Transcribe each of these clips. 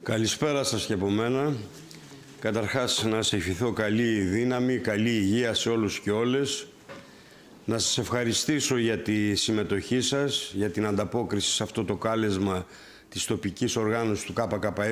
Καλησπέρα σας και από μένα. Καταρχάς να σας ευχηθώ καλή δύναμη, καλή υγεία σε όλους και όλες. Να σας ευχαριστήσω για τη συμμετοχή σας, για την ανταπόκριση σε αυτό το κάλεσμα της τοπικής οργάνωσης του ΚΚΕ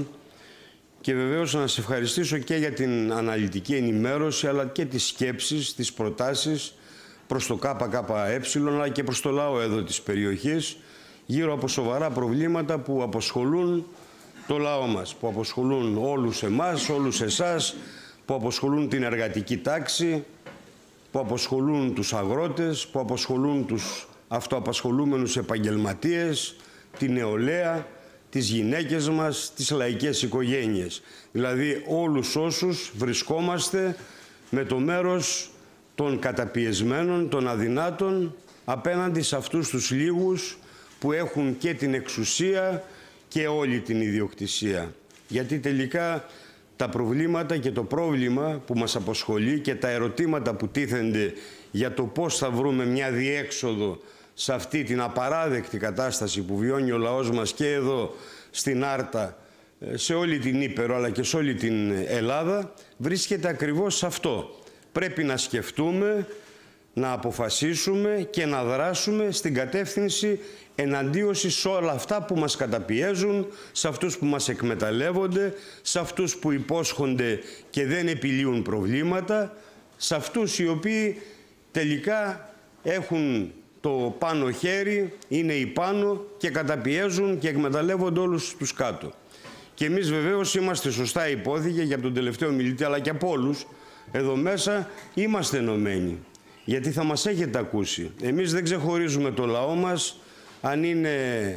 και βεβαίως να σας ευχαριστήσω και για την αναλυτική ενημέρωση αλλά και τις σκέψεις, τις προτάσεις προς το ΚΚΕ αλλά και προς το λαό εδώ της περιοχής γύρω από σοβαρά προβλήματα που απασχολούν το λαό μας, που απασχολούν όλους εμάς, όλους εσάς, που απασχολούν την εργατική τάξη, που απασχολούν τους αγρότες, που απασχολούν τους αυτοαπασχολούμενους επαγγελματίες, τη νεολαία, τις γυναίκες μας, τις λαϊκές οικογένειες. Δηλαδή όλους όσους βρισκόμαστε με το μέρος των καταπιεσμένων, των αδυνάτων, απέναντι σε αυτούς τους λίγους που έχουν και την εξουσία και όλη την ιδιοκτησία. Γιατί τελικά τα προβλήματα και το πρόβλημα που μας απασχολεί και τα ερωτήματα που τίθενται για το πώς θα βρούμε μια διέξοδο σε αυτή την απαράδεκτη κατάσταση που βιώνει ο λαός μας και εδώ στην Άρτα, σε όλη την Ήπειρο αλλά και σε όλη την Ελλάδα, βρίσκεται ακριβώς σε αυτό. Πρέπει να σκεφτούμε, να αποφασίσουμε και να δράσουμε στην κατεύθυνση εναντίωση σε όλα αυτά που μας καταπιέζουν, σε αυτούς που μας εκμεταλλεύονται, σε αυτούς που υπόσχονται και δεν επιλύουν προβλήματα, σε αυτούς οι οποίοι τελικά έχουν το πάνω χέρι, είναι οι πάνω και καταπιέζουν και εκμεταλλεύονται όλους τους κάτω. Και εμείς βεβαίως είμαστε σωστά υπόθηκε και από τον τελευταίο μιλητή αλλά και από όλους εδώ μέσα είμαστε ενωμένοι. Γιατί θα μας έχετε ακούσει. Εμείς δεν ξεχωρίζουμε το λαό μας αν είναι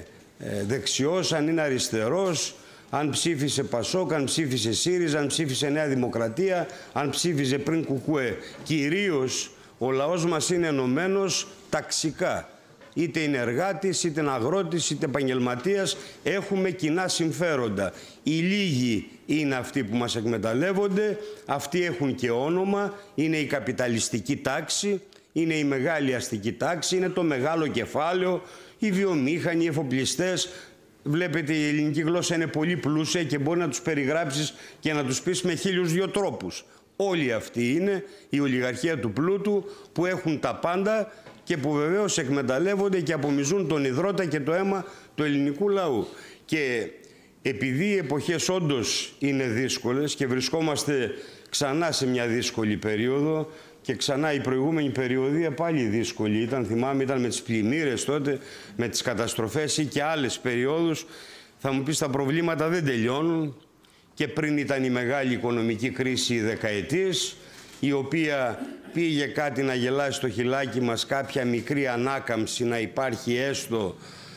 δεξιός, αν είναι αριστερός, αν ψήφισε Πασόκ, αν ψήφισε ΣΥΡΙΖΑ, αν ψήφισε Νέα Δημοκρατία, αν ψήφιζε πριν ΚΚΕ. Κυρίως ο λαός μας είναι ενωμένος ταξικά. Είτε είναι εργάτης, είτε είναι αγρότης, είτε επαγγελματίας, έχουμε κοινά συμφέροντα. Οι λίγοι είναι αυτοί που μας εκμεταλλεύονται, αυτοί έχουν και όνομα, είναι η καπιταλιστική τάξη, είναι η μεγάλη αστική τάξη, είναι το μεγάλο κεφάλαιο, οι βιομήχανοι, οι εφοπλιστές. Βλέπετε η ελληνική γλώσσα είναι πολύ πλούσια και μπορεί να τους περιγράψεις και να τους πεις με 1002 τρόπους. Όλοι αυτοί είναι η ολιγαρχία του πλούτου που έχουν τα πάντα και που βεβαίως εκμεταλλεύονται και απομυζούν τον υδρότα και το αίμα του ελληνικού λαού. Και επειδή οι εποχές όντως είναι δύσκολες και βρισκόμαστε ξανά σε μια δύσκολη περίοδο και ξανά η προηγούμενη περιοδία πάλι δύσκολη ήταν, θυμάμαι, ήταν με τις πλημμύρες τότε, με τις καταστροφές ή και άλλες περιόδους, θα μου πεις τα προβλήματα δεν τελειώνουν και πριν ήταν η μεγάλη οικονομική κρίση δεκαετής, η οποία πήγε κάτι να γελάσει στο χιλάκι μας, κάποια μικρή ανάκαμψη να υπάρχει έστω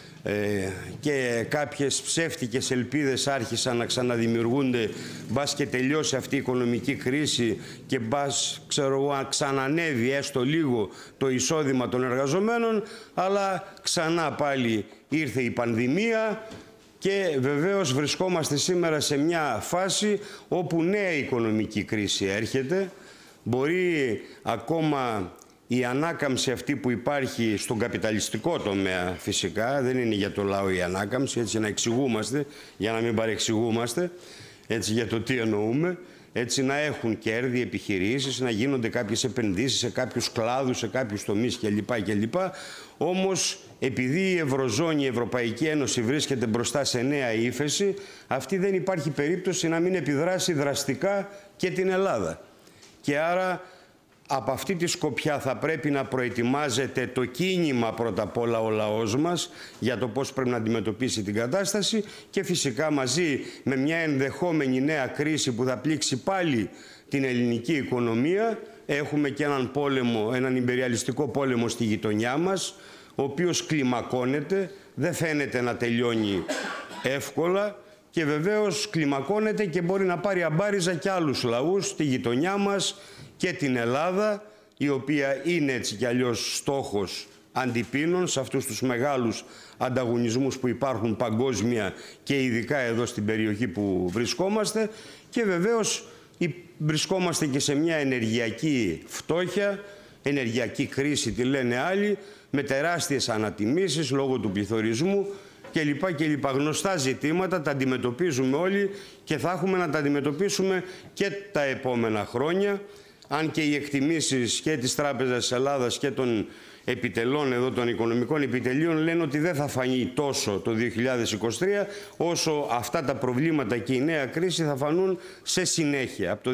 και κάποιες ψεύτικες ελπίδες άρχισαν να ξαναδημιουργούνται, μπας και τελειώσει αυτή η οικονομική κρίση και μπας, ξέρω εγώ, ξανανεύει έστω λίγο το εισόδημα των εργαζομένων, αλλά ξανά πάλι ήρθε η πανδημία και βεβαίως βρισκόμαστε σήμερα σε μια φάση όπου νέα οικονομική κρίση έρχεται. Μπορεί ακόμα η ανάκαμψη αυτή που υπάρχει στον καπιταλιστικό τομέα φυσικά, δεν είναι για το λαό η ανάκαμψη, έτσι να εξηγούμαστε, για να μην παρεξηγούμαστε, έτσι για το τι εννοούμε, έτσι να έχουν κέρδη επιχειρήσεις, να γίνονται κάποιες επενδύσεις σε κάποιους κλάδους, σε κάποιους τομείς κλπ. Όμως επειδή η Ευρωζώνη, η Ευρωπαϊκή Ένωση βρίσκεται μπροστά σε νέα ύφεση, αυτή δεν υπάρχει περίπτωση να μην επιδράσει δραστικά και την Ελλάδα. Και άρα από αυτή τη σκοπιά θα πρέπει να προετοιμάζεται το κίνημα πρώτα απ' όλα ο λαός μας για το πώς πρέπει να αντιμετωπίσει την κατάσταση και φυσικά μαζί με μια ενδεχόμενη νέα κρίση που θα πλήξει πάλι την ελληνική οικονομία. Έχουμε και έναν πόλεμο, έναν ιμπεριαλιστικό πόλεμο στη γειτονιά μας, ο οποίος κλιμακώνεται, δεν φαίνεται να τελειώνει εύκολα και βεβαίως κλιμακώνεται και μπορεί να πάρει αμπάριζα και άλλους λαούς στη γειτονιά μας και την Ελλάδα, η οποία είναι έτσι κι αλλιώς στόχος αντιπίνων σε αυτούς τους μεγάλους ανταγωνισμούς που υπάρχουν παγκόσμια και ειδικά εδώ στην περιοχή που βρισκόμαστε και βεβαίως βρισκόμαστε και σε μια ενεργειακή φτώχεια, ενεργειακή κρίση τη λένε άλλοι, με τεράστιες ανατιμήσεις λόγω του πληθωρισμού κλπ. Γνωστά ζητήματα, τα αντιμετωπίζουμε όλοι και θα έχουμε να τα αντιμετωπίσουμε και τα επόμενα χρόνια, αν και οι εκτιμήσεις και της Τράπεζας της Ελλάδας και των επιτελών εδώ, των οικονομικών επιτελείων, λένε ότι δεν θα φανεί τόσο το 2023 όσο αυτά τα προβλήματα και η νέα κρίση θα φανούν σε συνέχεια από το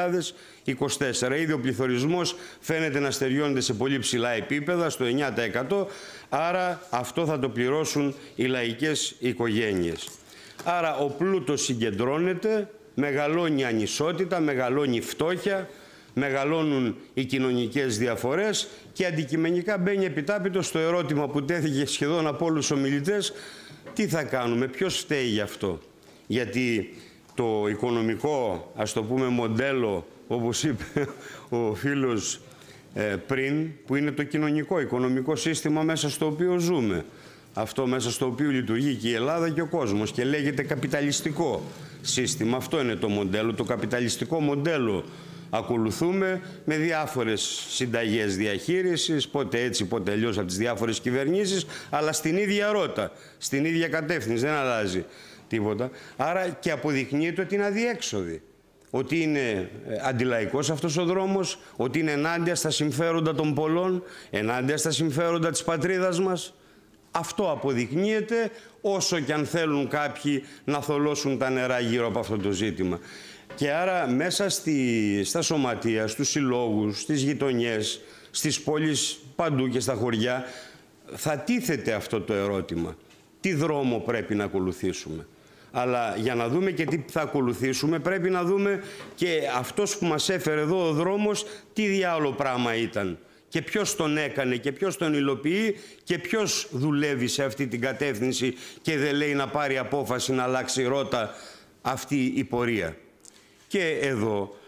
2024. Ήδη ο πληθωρισμός φαίνεται να στεριώνεται σε πολύ ψηλά επίπεδα, στο 9%, άρα αυτό θα το πληρώσουν οι λαϊκές οικογένειες. Άρα ο πλούτος συγκεντρώνεται, μεγαλώνει η ανισότητα, μεγαλώνει η φτώχεια, μεγαλώνουν οι κοινωνικές διαφορές και αντικειμενικά μπαίνει επιτάπητο στο ερώτημα που τέθηκε σχεδόν από όλους τους ομιλητές: τι θα κάνουμε, ποιος φταίει γι' αυτό? Γιατί το οικονομικό, ας το πούμε, μοντέλο, όπως είπε ο φίλος πριν, που είναι το κοινωνικό, οικονομικό σύστημα μέσα στο οποίο ζούμε, αυτό μέσα στο οποίο λειτουργεί και η Ελλάδα και ο κόσμος, και λέγεται καπιταλιστικό σύστημα. Αυτό είναι το μοντέλο, το καπιταλιστικό μοντέλο ακολουθούμε, με διάφορες συνταγές διαχείρισης, πότε έτσι πότε αλλιώς από τις διάφορες κυβερνήσεις, αλλά στην ίδια ρότα, στην ίδια κατεύθυνση, δεν αλλάζει τίποτα. Άρα και αποδεικνύεται ότι είναι αδιέξοδη, ότι είναι αντιλαϊκός αυτός ο δρόμος, ότι είναι ενάντια στα συμφέροντα των πολλών, ενάντια στα συμφέροντα της πατρίδας μας. Αυτό αποδεικνύεται, όσο και αν θέλουν κάποιοι να θολώσουν τα νερά γύρω από αυτό το ζήτημα. Και άρα μέσα στα σωματεία, στους συλλόγους, στις γειτονιές, στις πόλεις παντού και στα χωριά θα τίθεται αυτό το ερώτημα. Τι δρόμο πρέπει να ακολουθήσουμε? Αλλά για να δούμε και τι θα ακολουθήσουμε πρέπει να δούμε και αυτός που μας έφερε εδώ ο δρόμος τι διάολο πράγμα ήταν. Και ποιος τον έκανε και ποιος τον υλοποιεί και ποιος δουλεύει σε αυτή την κατεύθυνση και δεν λέει να πάρει απόφαση να αλλάξει ρότα αυτή η πορεία. Και εδώ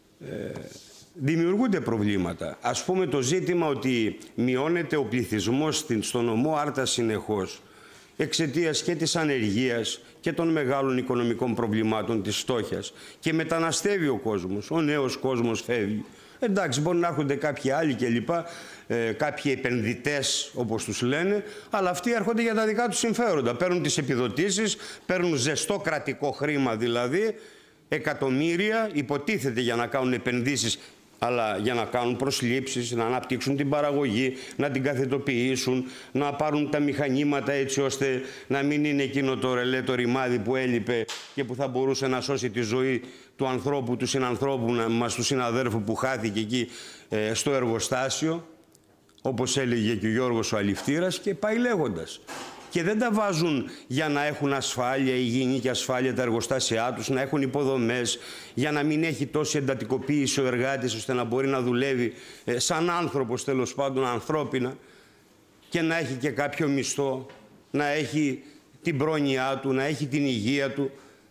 δημιουργούνται προβλήματα. Ας πούμε το ζήτημα ότι μειώνεται ο πληθυσμός στον νομό Άρτα συνεχώς εξαιτίας και της ανεργίας και των μεγάλων οικονομικών προβλημάτων, της φτώχειας, και μεταναστεύει ο κόσμος, ο νέος κόσμος φεύγει. Εντάξει, μπορεί να έρχονται κάποιοι άλλοι κλπ, κάποιοι επενδυτές όπως τους λένε, αλλά αυτοί έρχονται για τα δικά τους συμφέροντα. Παίρνουν τις επιδοτήσεις, παίρνουν ζεστό κρατικό χρήμα δηλαδή, εκατομμύρια, υποτίθεται για να κάνουν επενδύσεις, αλλά για να κάνουν προσλήψεις, να αναπτύξουν την παραγωγή, να την καθετοποιήσουν, να πάρουν τα μηχανήματα έτσι ώστε να μην είναι εκείνο το ρελέ, το ρημάδι που έλειπε και που θα μπορούσε να σώσει τη ζωή του ανθρώπου, του συνανθρώπου μας, του συναδέρφου που χάθηκε εκεί στο εργοστάσιο, όπως έλεγε και ο Γιώργος ο Αληφτήρας, και πάει λέγοντας. Και δεν τα βάζουν για να έχουν ασφάλεια, υγιεινή και ασφάλεια τα εργοστάσια τους, να έχουν υποδομές, για να μην έχει τόση εντατικοποίηση ο εργάτης, ώστε να μπορεί να δουλεύει σαν άνθρωπος, τέλος πάντων, ανθρώπινα, και να έχει και κάποιο μισθό, να έχει την πρόνοιά του, να έχει την υγεία του.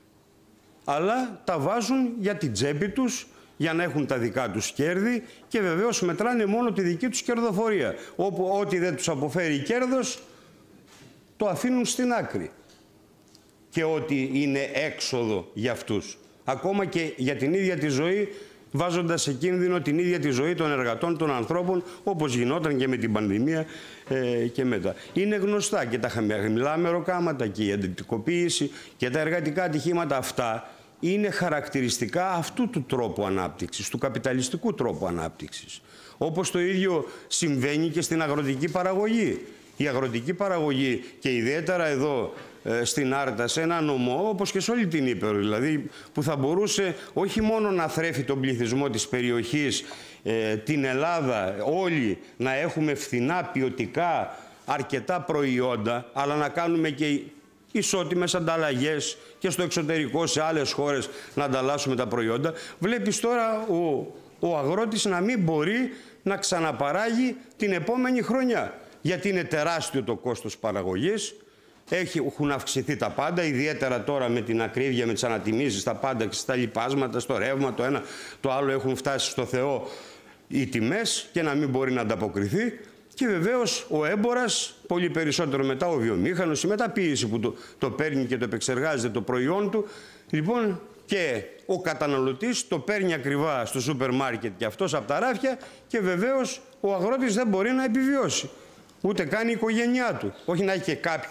Αλλά τα βάζουν για την τσέπη τους, για να έχουν τα δικά τους κέρδη, και βεβαίως μετράνε μόνο τη δική τους κερδοφορία. Όπου ό,τι δεν τους αποφέρει κέρδος, το αφήνουν στην άκρη. Και ότι είναι έξοδο για αυτούς. Ακόμα και για την ίδια τη ζωή, βάζοντας σε κίνδυνο την ίδια τη ζωή των εργατών, των ανθρώπων, όπως γινόταν και με την πανδημία και μετά. Είναι γνωστά και τα χαμηλά μεροκάματα και η εντατικοποίηση και τα εργατικά ατυχήματα. Αυτά είναι χαρακτηριστικά αυτού του τρόπου ανάπτυξης, του καπιταλιστικού τρόπου ανάπτυξης. Όπως το ίδιο συμβαίνει και στην αγροτική παραγωγή. Η αγροτική παραγωγή, και ιδιαίτερα εδώ στην Άρτα, σε ένα νομό, όπως και σε όλη την Ήπειρο, δηλαδή, που θα μπορούσε όχι μόνο να θρέφει τον πληθυσμό της περιοχής, την Ελλάδα, όλοι να έχουμε φθηνά, ποιοτικά, αρκετά προϊόντα, αλλά να κάνουμε και ισότιμες ανταλλαγές και στο εξωτερικό, σε άλλες χώρες, να ανταλλάσσουμε τα προϊόντα. Βλέπεις τώρα ο αγρότης να μην μπορεί να ξαναπαράγει την επόμενη χρονιά. Γιατί είναι τεράστιο το κόστος παραγωγής, έχουν αυξηθεί τα πάντα, ιδιαίτερα τώρα με την ακρίβεια, με τις ανατιμήσεις, στα πάντα και στα λοιπάσματα, στο ρεύμα, το ένα, το άλλο, έχουν φτάσει στο Θεό οι τιμές και να μην μπορεί να ανταποκριθεί. Και βεβαίως ο έμπορας, πολύ περισσότερο μετά ο βιομήχανος, η μεταποίηση που το παίρνει και το επεξεργάζεται το προϊόν του. Λοιπόν, και ο καταναλωτής το παίρνει ακριβά στο σούπερ μάρκετ και αυτός από τα ράφια, και βεβαίως ο αγρότης δεν μπορεί να επιβιώσει. Ούτε καν η οικογένειά του. Όχι να έχει και κάποιο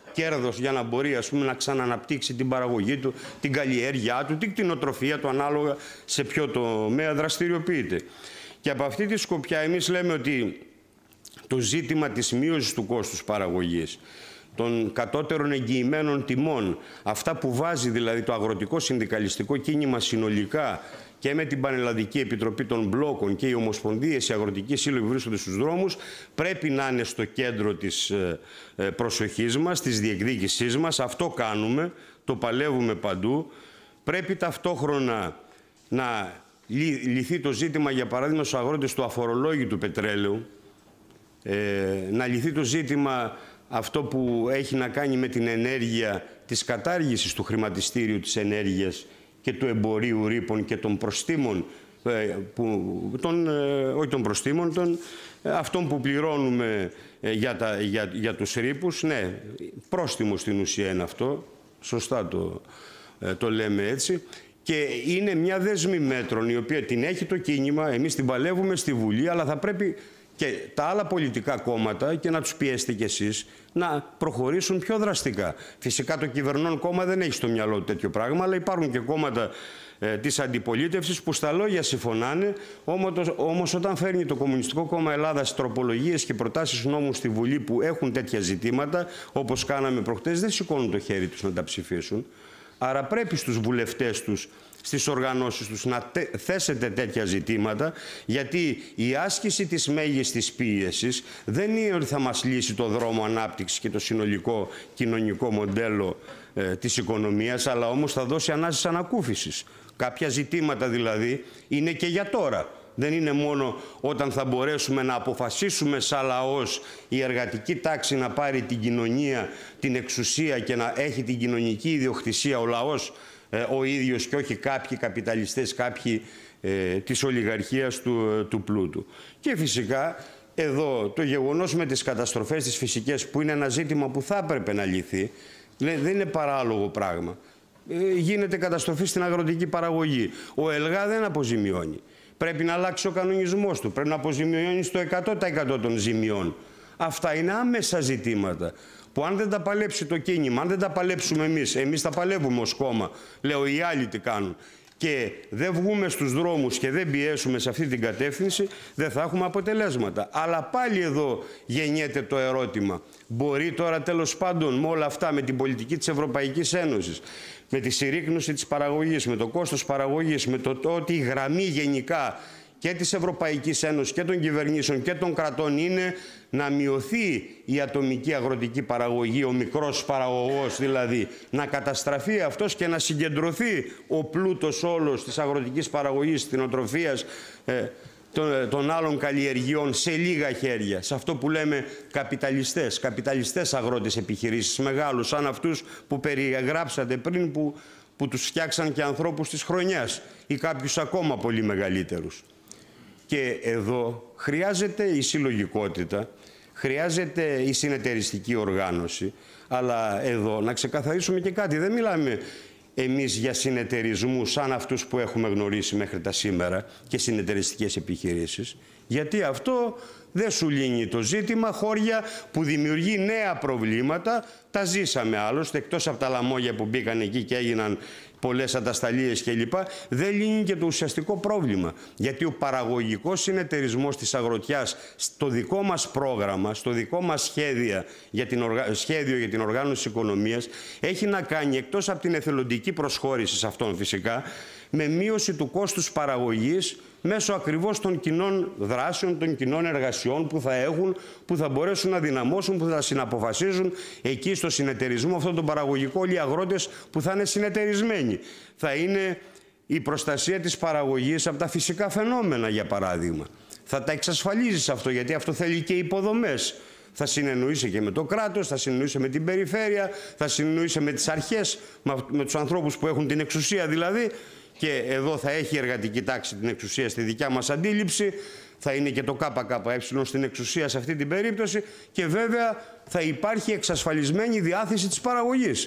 κέρδος για να μπορεί, ας πούμε, να ξαναναπτύξει την παραγωγή του, την καλλιέργειά του, την κτηνοτροφία του, ανάλογα σε ποιο τομέα δραστηριοποιείται. Και από αυτή τη σκοπιά εμείς λέμε ότι το ζήτημα της μείωσης του κόστους παραγωγής, των κατώτερων εγγυημένων τιμών, αυτά που βάζει δηλαδή το αγροτικό συνδικαλιστικό κίνημα συνολικά και με την Πανελλαδική Επιτροπή των Μπλόκων και οι ομοσπονδίες, οι αγροτικοί σύλλογοι που βρίσκονται στους δρόμους, πρέπει να είναι στο κέντρο της προσοχής μας, της διεκδίκησής μας. Αυτό κάνουμε, το παλεύουμε παντού. Πρέπει ταυτόχρονα να λυθεί το ζήτημα, για παράδειγμα, στους αγρότες του αφορολόγητου πετρέλαιου, να λυθεί το ζήτημα αυτό που έχει να κάνει με την ενέργεια της κατάργησης του χρηματιστήριου της ενέργειας και του εμπορίου ρήπων και των προστίμων, όχι των προστίμων, αυτών που πληρώνουμε για τους ρήπους. Ναι, πρόστιμο στην ουσία είναι αυτό, σωστά το λέμε έτσι. Και είναι μια δέσμη μέτρων η οποία την έχει το κίνημα, εμείς την παλεύουμε στη Βουλή, αλλά θα πρέπει και τα άλλα πολιτικά κόμματα, και να τους πιέσετε κι εσείς, να προχωρήσουν πιο δραστικά. Φυσικά το κυβερνών κόμμα δεν έχει στο μυαλό του τέτοιο πράγμα, αλλά υπάρχουν και κόμματα της αντιπολίτευσης που στα λόγια συμφωνάνε, όμως όταν φέρνει το Κομμουνιστικό Κόμμα Ελλάδας τροπολογίες και προτάσεις νόμου στη Βουλή που έχουν τέτοια ζητήματα, όπως κάναμε προχτές, δεν σηκώνουν το χέρι τους να τα ψηφίσουν. Άρα πρέπει στους βουλευτές τους, στις οργανώσεις τους, να θέσετε τέτοια ζητήματα, γιατί η άσκηση της μέγιστης πίεσης δεν είναι ότι θα μας λύσει το δρόμο ανάπτυξης και το συνολικό κοινωνικό μοντέλο της οικονομίας, αλλά όμως θα δώσει ανάσες ανακούφισης. Κάποια ζητήματα δηλαδή είναι και για τώρα. Δεν είναι μόνο όταν θα μπορέσουμε να αποφασίσουμε σαν λαός η εργατική τάξη να πάρει την κοινωνία, την εξουσία και να έχει την κοινωνική ιδιοκτησία ο λαός ο ίδιος και όχι κάποιοι καπιταλιστές, κάποιοι της ολιγαρχίας του πλούτου. Και φυσικά εδώ το γεγονός με τις καταστροφές τις φυσικές, που είναι ένα ζήτημα που θα έπρεπε να λυθεί, δεν είναι παράλογο πράγμα. Γίνεται καταστροφή στην αγροτική παραγωγή. Ο ΕΛΓΑ δεν αποζημιώνει. Πρέπει να αλλάξει ο κανονισμός του. Πρέπει να αποζημιώνει στο 100% των ζημιών. Αυτά είναι άμεσα ζητήματα που αν δεν τα παλέψει το κίνημα, αν δεν τα παλέψουμε εμείς τα παλεύουμε ως κόμμα, λέω, οι άλλοι τι κάνουν, και δεν βγούμε στους δρόμους και δεν πιέσουμε σε αυτή την κατεύθυνση, δεν θα έχουμε αποτελέσματα. Αλλά πάλι εδώ γεννιέται το ερώτημα. Μπορεί τώρα τέλος πάντων με όλα αυτά, με την πολιτική της Ευρωπαϊκής Ένωσης, με τη συρρίκνωση της παραγωγής, με το κόστος παραγωγής, με το ότι η γραμμή γενικά και της Ευρωπαϊκής Ένωσης και των κυβερνήσεων και των κρατών είναι να μειωθεί η ατομική αγροτική παραγωγή, ο μικρός παραγωγός δηλαδή, να καταστραφεί αυτός και να συγκεντρωθεί ο πλούτος όλος της αγροτικής παραγωγής, της κτηνοτροφίας, των άλλων καλλιεργειών σε λίγα χέρια, σε αυτό που λέμε καπιταλιστές αγρότες επιχειρήσεις, μεγάλους, σαν αυτούς που περιγράψατε πριν, που τους φτιάξαν και ανθρώπους της χρονιάς ή κάποιους ακόμα πολύ μεγαλύτερους. Και εδώ χρειάζεται η συλλογικότητα, χρειάζεται η συνεταιριστική οργάνωση, αλλά εδώ να ξεκαθαρίσουμε και κάτι. Δεν μιλάμε εμείς για συνεταιρισμούς σαν αυτούς που έχουμε γνωρίσει μέχρι τα σήμερα και συνεταιριστικές επιχειρήσεις, γιατί αυτό δεν σου λύνει το ζήτημα. Χώρια που δημιουργεί νέα προβλήματα, τα ζήσαμε άλλωστε, εκτός από τα λαμόγια που μπήκαν εκεί και έγιναν πολλές ατασταλίες κλπ. Δεν λύνει και το ουσιαστικό πρόβλημα. Γιατί ο παραγωγικός συνεταιρισμός της αγροτιάς στο δικό μας πρόγραμμα, στο δικό μας σχέδιο για την οργάνωση της οικονομίας, έχει να κάνει, εκτός από την εθελοντική προσχώρηση σε αυτόν φυσικά, με μείωση του κόστους παραγωγής μέσω ακριβώς των κοινών δράσεων, των κοινών εργασιών που θα έχουν, που θα μπορέσουν να δυναμώσουν, που θα συναποφασίζουν εκεί στο συνεταιρισμό αυτόν τον παραγωγικό, όλοι οι αγρότες που θα είναι συνεταιρισμένοι. Θα είναι η προστασία της παραγωγής από τα φυσικά φαινόμενα, για παράδειγμα. Θα τα εξασφαλίζεις αυτό, γιατί αυτό θέλει και υποδομές. Θα συνεννοείσαι και με το κράτος, θα συνεννοείσαι με την περιφέρεια, θα συνεννοείσαι με τις αρχές, με τους ανθρώπους που έχουν την εξουσία δηλαδή. Και εδώ θα έχει η εργατική τάξη την εξουσία στη δικιά μας αντίληψη, θα είναι και το ΚΚΕ στην εξουσία σε αυτή την περίπτωση, και βέβαια θα υπάρχει εξασφαλισμένη διάθεση της παραγωγής.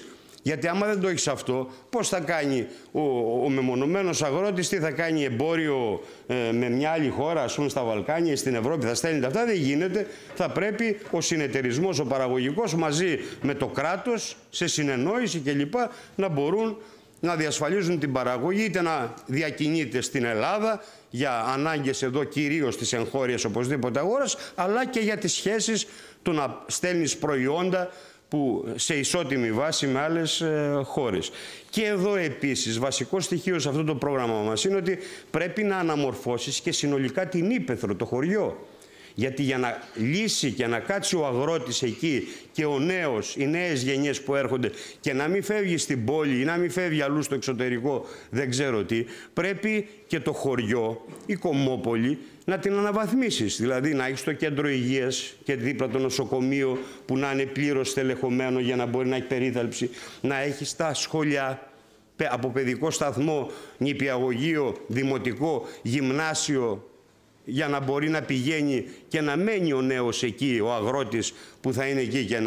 Γιατί άμα δεν το έχεις αυτό, πώς θα κάνει ο μεμονωμένος αγρότης, τι θα κάνει εμπόριο με μια άλλη χώρα, ας πούμε στα Βαλκάνια, στην Ευρώπη, θα στέλνει τα αυτά, δεν γίνεται. Θα πρέπει ο συνεταιρισμός, ο παραγωγικός, μαζί με το κράτος, σε συνεννόηση κλπ. Να μπορούν να διασφαλίζουν την παραγωγή, είτε να διακινείται στην Ελλάδα για ανάγκες εδώ κυρίως της εγχώριας οπωσδήποτε αγοράς, αλλά και για τις σχέσεις του να στέλνεις προϊόντα που σε ισότιμη βάση με άλλες χώρες. Και εδώ επίσης βασικό στοιχείο σε αυτό το πρόγραμμα μας είναι ότι πρέπει να αναμορφώσεις και συνολικά την ύπαιθρο, το χωριό. Γιατί για να λύσει και να κάτσει ο αγρότης εκεί και ο νέος, οι νέες γενιές που έρχονται και να μην φεύγει στην πόλη ή να μην φεύγει αλλού στο εξωτερικό, δεν ξέρω τι, πρέπει και το χωριό, η κομμόπολη, να την αναβαθμίσεις. Δηλαδή να έχεις το κέντρο υγείας και δίπλα το νοσοκομείο που να είναι πλήρως στελεχωμένο για να μπορεί να έχει περίθαλψη, να έχεις τα σχολιά, από παιδικό σταθμό, νηπιαγωγείο, δημοτικό, γυμνάσιο, για να μπορεί να πηγαίνει και να μένει ο νέος εκεί, ο αγρότης που θα είναι εκεί και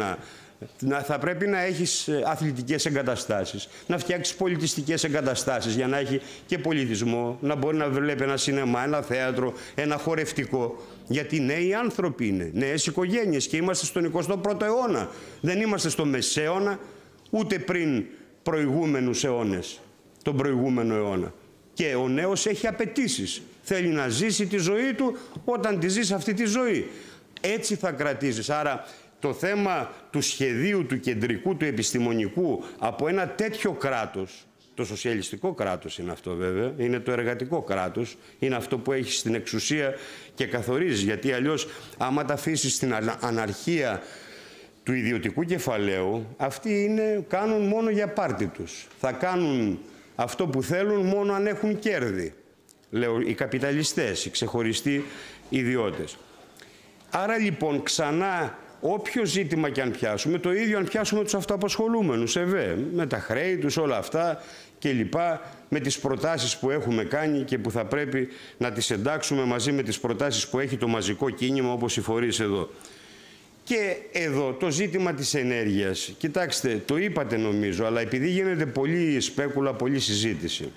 θα πρέπει να έχεις αθλητικές εγκαταστάσεις, να φτιάξεις πολιτιστικές εγκαταστάσεις για να έχει και πολιτισμό, να μπορεί να βλέπει ένα σινεμά, ένα θέατρο, ένα χορευτικό. Γιατί νέοι άνθρωποι είναι, νέες οικογένειες και είμαστε στον 21ο αιώνα. Δεν είμαστε στο μεσαίωνα, ούτε πριν προηγούμενους αιώνες, τον προηγούμενο αιώνα. Και ο νέος έχει απαιτήσεις. Θέλει να ζήσει τη ζωή του όταν τη ζεις αυτή τη ζωή. Έτσι θα κρατήσεις. Άρα το θέμα του σχεδίου, του κεντρικού, του επιστημονικού από ένα τέτοιο κράτος, το σοσιαλιστικό κράτος είναι αυτό βέβαια, είναι το εργατικό κράτος, είναι αυτό που έχει στην εξουσία και καθορίζει. Γιατί αλλιώς άμα τα αφήσεις στην αναρχία του ιδιωτικού κεφαλαίου, αυτοί κάνουν μόνο για πάρτι τους. Θα κάνουν αυτό που θέλουν μόνο αν έχουν κέρδη. Λέω οι καπιταλιστές, οι ξεχωριστοί ιδιώτες. Άρα λοιπόν ξανά όποιο ζήτημα και αν πιάσουμε, το ίδιο αν πιάσουμε τους αυτοαπασχολούμενους, με τα χρέη τους, όλα αυτά και λοιπά, με τις προτάσεις που έχουμε κάνει και που θα πρέπει να τις εντάξουμε μαζί με τις προτάσεις που έχει το μαζικό κίνημα όπως οι φορείς εδώ. Και εδώ το ζήτημα της ενέργειας, κοιτάξτε, το είπατε νομίζω, αλλά επειδή γίνεται πολύ σπέκουλα, πολύ συζήτηση.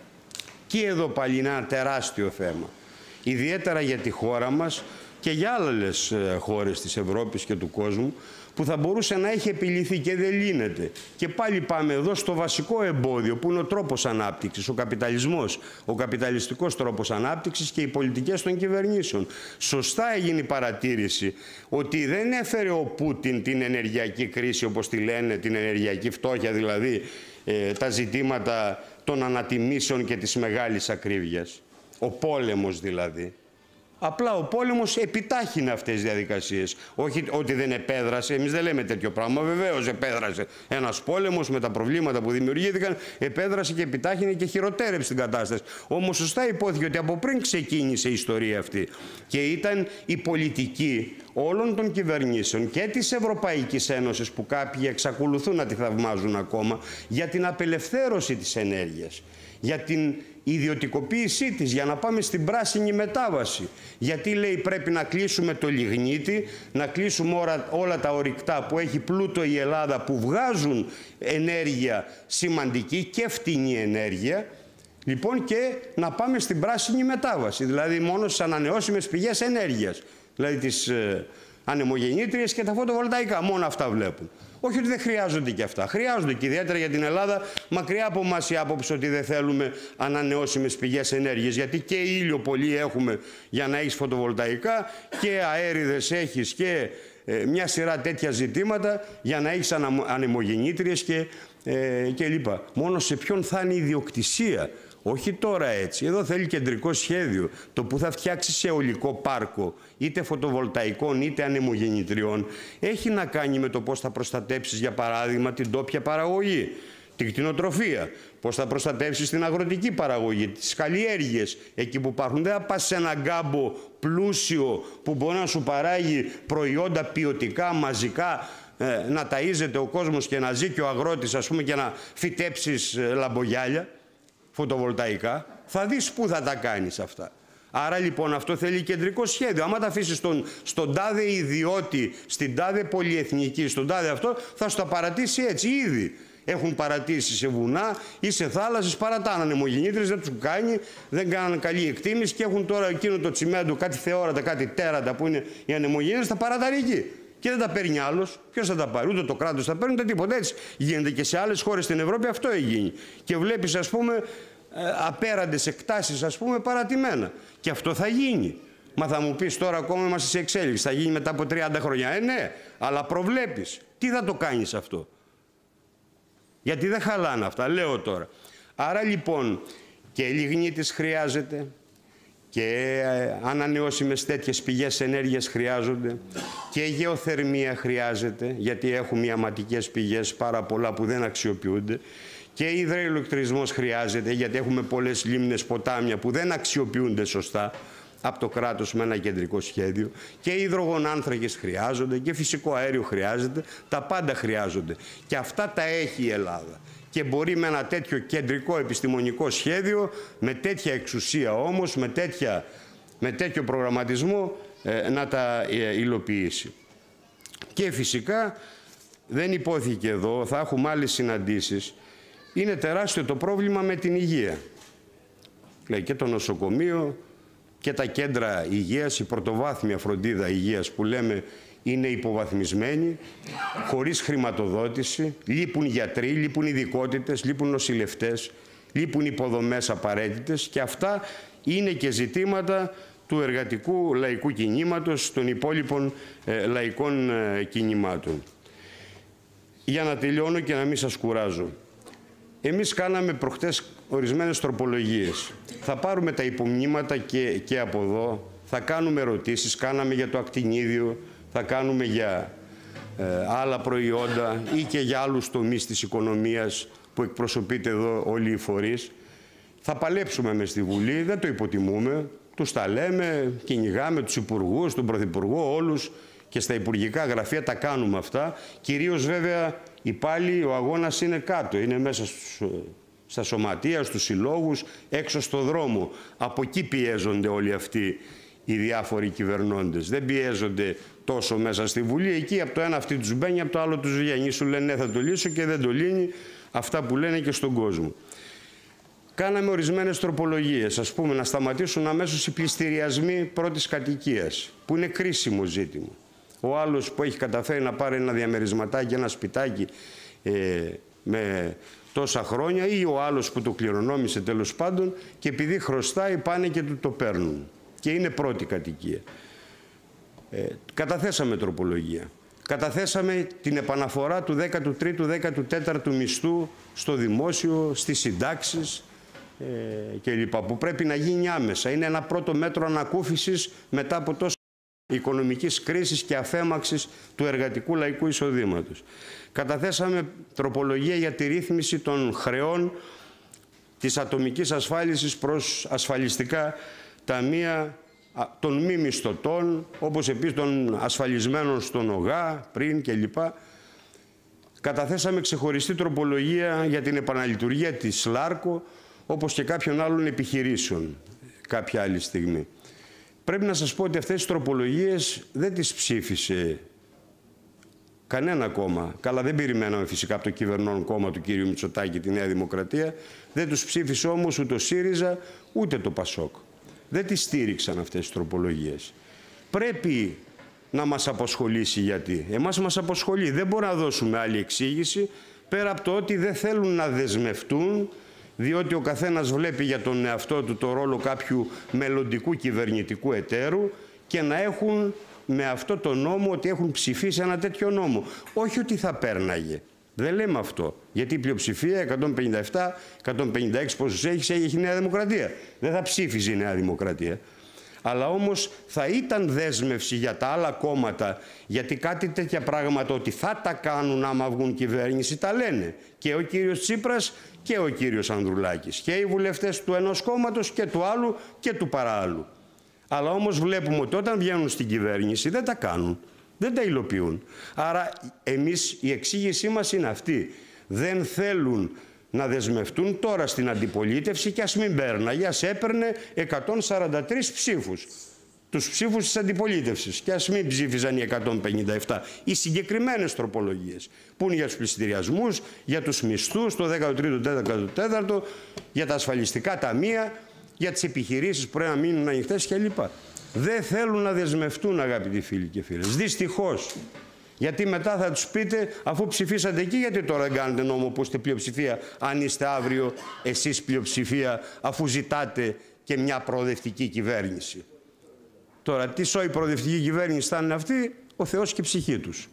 Και εδώ πάλι είναι ένα τεράστιο θέμα, ιδιαίτερα για τη χώρα μας και για άλλες χώρες της Ευρώπης και του κόσμου, που θα μπορούσε να έχει επιλυθεί και δεν λύνεται. Και πάλι πάμε εδώ στο βασικό εμπόδιο που είναι ο τρόπος ανάπτυξης, ο καπιταλισμός, ο καπιταλιστικός τρόπος ανάπτυξης και οι πολιτικές των κυβερνήσεων. Σωστά έγινε η παρατήρηση ότι δεν έφερε ο Πούτιν την ενεργειακή κρίση, όπως τη λένε, την ενεργειακή φτώχεια, δηλαδή τα ζητήματα των ανατιμήσεων και της μεγάλης ακρίβειας. Ο πόλεμος δηλαδή. Απλά ο πόλεμος επιτάχυνε αυτές τις διαδικασίες. Όχι ότι δεν επέδρασε, εμείς δεν λέμε τέτοιο πράγμα. Βεβαίως επέδρασε. Ένας πόλεμος με τα προβλήματα που δημιουργήθηκαν επέδρασε και επιτάχυνε και χειροτέρεψε την κατάσταση. Όμως σωστά υπόθηκε ότι από πριν ξεκίνησε η ιστορία αυτή και ήταν η πολιτική όλων των κυβερνήσεων και της Ευρωπαϊκής Ένωσης, που κάποιοι εξακολουθούν να τη θαυμάζουν ακόμα, για την απελευθέρωση της ενέργειας, για την ιδιωτικοποίησή της, για να πάμε στην πράσινη μετάβαση. Γιατί λέει πρέπει να κλείσουμε το λιγνίτη, να κλείσουμε όλα τα ορυκτά που έχει πλούτο η Ελλάδα, που βγάζουν ενέργεια σημαντική και φτηνή ενέργεια, λοιπόν, και να πάμε στην πράσινη μετάβαση, δηλαδή μόνο στις ανανεώσιμες πηγές ενέργειας, δηλαδή τις ανεμογεννήτριες και τα φωτοβολταϊκά, μόνο αυτά βλέπουν. Όχι ότι δεν χρειάζονται και αυτά. Χρειάζονται και ιδιαίτερα για την Ελλάδα, μακριά από εμάς η άποψη ότι δεν θέλουμε ανανεώσιμες πηγές ενέργειας. Γιατί και ήλιο πολύ έχουμε για να έχεις φωτοβολταϊκά και αέριδες έχεις και μια σειρά τέτοια ζητήματα για να έχεις ανεμογεννήτριες και λοιπά. Μόνο σε ποιον θα είναι η ιδιοκτησία. Όχι τώρα έτσι. Εδώ θέλει κεντρικό σχέδιο. Το που θα φτιάξεις αιωλικό πάρκο, είτε φωτοβολταϊκών είτε ανεμογεννητριών, έχει να κάνει με το πώς θα προστατέψεις, για παράδειγμα, την τόπια παραγωγή, την κτηνοτροφία. Πώς θα προστατεύσεις την αγροτική παραγωγή, τις καλλιέργειες, εκεί που υπάρχουν. Δεν θα πας σε έναν γκάμπο πλούσιο που μπορεί να σου παράγει προϊόντα ποιοτικά, μαζικά, να ταΐζεται ο κόσμος και να ζει και ο αγρότης, ας πούμε, και να φυτέψεις λαμπογιάλια φωτοβολταϊκά. Θα δεις πού θα τα κάνεις αυτά. Άρα λοιπόν αυτό θέλει κεντρικό σχέδιο. Άμα τα αφήσεις στον τάδε ιδιώτη, στην τάδε πολυεθνική, στον τάδε αυτό, θα σου τα παρατήσει έτσι ήδη. Έχουν παρατήσει σε βουνά ή σε θάλασσες, παρατάνε ανεμογεννήτριες, δεν τους κάνει, δεν κάνανε καλή εκτίμηση και έχουν τώρα εκείνο το τσιμέντο, κάτι θεόρατα, κάτι τέρατα που είναι οι ανεμογεννήτριες, τα παρατάρει εκεί. Και δεν τα παίρνει άλλος. Ποιος θα τα πάρει? Ούτε το κράτος θα παίρνει, ούτε τίποτα. Έτσι γίνεται και σε άλλες χώρες στην Ευρώπη, αυτό έγινε. Και βλέπεις, ας πούμε, απέραντες εκτάσεις, ας πούμε, παρατημένα. Και αυτό θα γίνει. Μα θα μου πεις τώρα ακόμα είμαστε σε εξέλιξη, θα γίνει μετά από 30 χρόνια. Ναι, αλλά προβλέπεις. Τι θα το κάνεις αυτό? Γιατί δεν χαλάνε αυτά, λέω τώρα. Άρα λοιπόν και λιγνίτης χρειάζεται και ανανεώσιμες τέτοιες πηγές ενέργειας χρειάζονται και γεωθερμία χρειάζεται, γιατί έχουμε ιαματικές πηγές πάρα πολλά που δεν αξιοποιούνται, και υδροηλεκτρισμός χρειάζεται, γιατί έχουμε πολλές λίμνες, ποτάμια που δεν αξιοποιούνται σωστά από το κράτος με ένα κεντρικό σχέδιο, και υδρογονάνθρακες χρειάζονται και φυσικό αέριο χρειάζεται, τα πάντα χρειάζονται. Και αυτά τα έχει η Ελλάδα. Και μπορεί με ένα τέτοιο κεντρικό επιστημονικό σχέδιο, με τέτοια εξουσία όμως, με τέτοιο προγραμματισμό να τα υλοποιήσει. Και φυσικά δεν υπόθηκε εδώ, θα έχουμε άλλες συναντήσεις, είναι τεράστιο το πρόβλημα με την υγεία. Λέει και το νοσοκομείο και τα κέντρα υγείας, η πρωτοβάθμια φροντίδα υγείας που λέμε είναι υποβαθμισμένη, χωρίς χρηματοδότηση, λείπουν γιατροί, λείπουν ειδικότητες, λείπουν νοσηλευτές, λείπουν υποδομές απαραίτητες, και αυτά είναι και ζητήματα του εργατικού λαϊκού κινήματος, των υπόλοιπων λαϊκών κινημάτων. Για να τελειώνω και να μην σας κουράζω. Εμείς κάναμε προχτές ορισμένες τροπολογίες. Θα πάρουμε τα υπομνήματα και από εδώ, θα κάνουμε ερωτήσεις, κάναμε για το ακτινίδιο, θα κάνουμε για άλλα προϊόντα ή και για άλλους τομείς της οικονομίας που εκπροσωπείται εδώ όλοι οι φορείς. Θα παλέψουμε μες στη Βουλή, δεν το υποτιμούμε, τους τα λέμε, κυνηγάμε τους υπουργούς, τον Πρωθυπουργό, όλους, και στα υπουργικά γραφεία τα κάνουμε αυτά. Κυρίως βέβαια πάλι ο αγώνας είναι κάτω, είναι μέσα στα σωματεία, στους συλλόγους, έξω στο δρόμο. Από εκεί πιέζονται όλοι αυτοί οι διάφοροι κυβερνώντες. Δεν πιέζονται τόσο μέσα στη Βουλή. Εκεί από το ένα αυτή τους μπαίνει, από το άλλο τους βγαίνει. Σου λένε ναι, θα το λύσω, και δεν το λύνει. Αυτά που λένε και στον κόσμο. Κάναμε ορισμένες τροπολογίες. Ας πούμε, να σταματήσουν αμέσως οι πληστηριασμοί πρώτης κατοικίας, που είναι κρίσιμο ζήτημα. Ο άλλος που έχει καταφέρει να πάρει ένα διαμερισματάκι, ένα σπιτάκι με τόσα χρόνια, ή ο άλλος που το κληρονόμησε τέλος πάντων, και επειδή χρωστάει πάνε και του το παίρνουν. Και είναι πρώτη κατοικία. Καταθέσαμε τροπολογία. Καταθέσαμε την επαναφορά του 13ου, 14ου μισθού στο δημόσιο, στις συντάξεις κλπ. Που πρέπει να γίνει άμεσα. Είναι ένα πρώτο μέτρο ανακούφισης μετά από τόσο οικονομικής κρίσης και αφέμαξης του εργατικού λαϊκού εισοδήματος. Καταθέσαμε τροπολογία για τη ρύθμιση των χρεών της ατομικής ασφάλισης προς ασφαλιστικά ταμεία των μη μισθωτών, όπως επίσης των ασφαλισμένων στον ΟΓΑ πριν κλπ. Καταθέσαμε ξεχωριστή τροπολογία για την επαναλειτουργία της ΛΑΡΚΟ, όπως και κάποιων άλλων επιχειρήσεων κάποια άλλη στιγμή. Πρέπει να σας πω ότι αυτές τις τροπολογίες δεν τις ψήφισε κανένα κόμμα. Καλά, δεν περιμέναμε φυσικά από το κυβερνών κόμμα του κ. Μητσοτάκη, τη Νέα Δημοκρατία. Δεν τους ψήφισε όμως ούτε ο ΣΥΡΙΖΑ, ούτε το ΠΑΣΟΚ. Δεν τις στήριξαν αυτές τις τροπολογίες. Πρέπει να μας απασχολήσει, γιατί εμάς μας απασχολεί. Δεν μπορούμε να δώσουμε άλλη εξήγηση πέρα από το ότι δεν θέλουν να δεσμευτούν, διότι ο καθένας βλέπει για τον εαυτό του το ρόλο κάποιου μελλοντικού κυβερνητικού εταίρου, και να έχουν με αυτό το νόμο ότι έχουν ψηφίσει ένα τέτοιο νόμο. Όχι ότι θα πέρναγε. Δεν λέμε αυτό. Γιατί η πλειοψηφία, 157, 156 πόσους έχει η Νέα Δημοκρατία. Δεν θα ψήφιζε η Νέα Δημοκρατία. Αλλά όμως θα ήταν δέσμευση για τα άλλα κόμματα, γιατί κάτι τέτοια πράγματα ότι θα τα κάνουν άμα βγουν κυβέρνηση τα λένε. Και ο κύριος Τσίπρας και ο κύριος Ανδρουλάκης. Και οι βουλευτές του ενός κόμματος και του άλλου και του παράλληλου. Αλλά όμως βλέπουμε ότι όταν βγαίνουν στην κυβέρνηση δεν τα κάνουν. Δεν τα υλοποιούν. Άρα εμείς η εξήγησή μας είναι αυτή. Δεν θέλουν να δεσμευτούν τώρα στην αντιπολίτευση, και ας μην πέρναγε, ας έπαιρνε 143 ψήφους. τους ψήφους της αντιπολίτευσης. Και ας μην ψήφιζαν οι 157. Οι συγκεκριμένες τροπολογίες που είναι για τους πληστηριασμούς, για τους μισθούς, το 13ο, 14ο, για τα ασφαλιστικά ταμεία, για τις επιχειρήσεις που πρέπει να μείνουν ανοιχτές κλπ. Δεν θέλουν να δεσμευτούν, αγαπητοί φίλοι και φίλες. Δυστυχώς. Γιατί μετά θα τους πείτε, αφού ψηφίσατε εκεί, γιατί τώρα δεν κάνετε νόμο που είστε πλειοψηφία, αν είστε αύριο εσείς πλειοψηφία, αφού ζητάτε και μια προοδευτική κυβέρνηση. Τώρα, τι σόη προοδευτική κυβέρνηση θα είναι αυτή, ο Θεός και η ψυχή τους.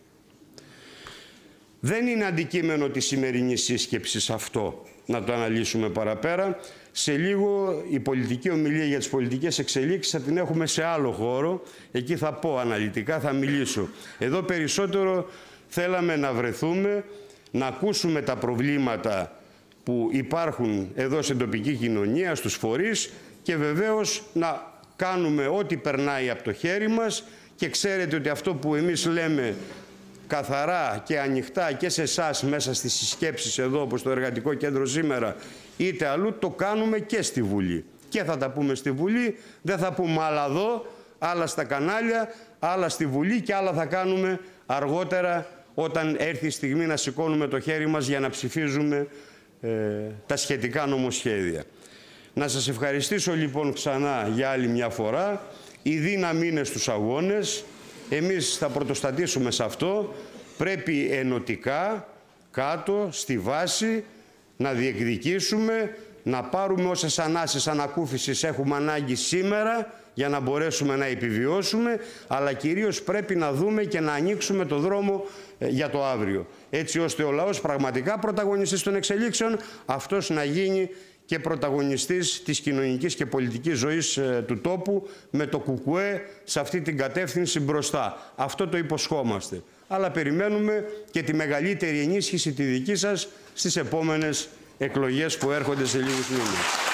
Δεν είναι αντικείμενο της σημερινής σύσκεψης αυτό, να το αναλύσουμε παραπέρα. Σε λίγο η πολιτική ομιλία για τις πολιτικές εξελίξεις θα την έχουμε σε άλλο χώρο. Εκεί θα πω αναλυτικά, θα μιλήσω. Εδώ περισσότερο θέλαμε να βρεθούμε, να ακούσουμε τα προβλήματα που υπάρχουν εδώ στην τοπική κοινωνία, στους φορείς και βεβαίως να κάνουμε ό,τι περνάει από το χέρι μας και ξέρετε ότι αυτό που εμείς λέμε καθαρά και ανοιχτά και σε εσάς μέσα στις συσκέψεις εδώ όπως το Εργατικό Κέντρο σήμερα είτε αλλού το κάνουμε και στη Βουλή. Και θα τα πούμε στη Βουλή, δεν θα πούμε άλλα εδώ, άλλα στα κανάλια, άλλα στη Βουλή και άλλα θα κάνουμε αργότερα όταν έρθει η στιγμή να σηκώνουμε το χέρι μας για να ψηφίζουμε τα σχετικά νομοσχέδια. Να σας ευχαριστήσω λοιπόν ξανά για άλλη μια φορά. Η δύναμη είναι στους αγώνες. Εμείς θα πρωτοστατήσουμε σε αυτό. Πρέπει ενωτικά, κάτω, στη βάση, να διεκδικήσουμε, να πάρουμε όσες ανάσες ανακούφισης έχουμε ανάγκη σήμερα για να μπορέσουμε να επιβιώσουμε, αλλά κυρίως πρέπει να δούμε και να ανοίξουμε το δρόμο για το αύριο. Έτσι ώστε ο λαός πραγματικά πρωταγωνιστής των εξελίξεων, αυτός να γίνει και πρωταγωνιστής της κοινωνικής και πολιτικής ζωής του τόπου με το ΚΚΕ σε αυτή την κατεύθυνση μπροστά. Αυτό το υποσχόμαστε. Αλλά περιμένουμε και τη μεγαλύτερη ενίσχυση τη δική σας στις επόμενες εκλογές που έρχονται σε λίγους μήνες.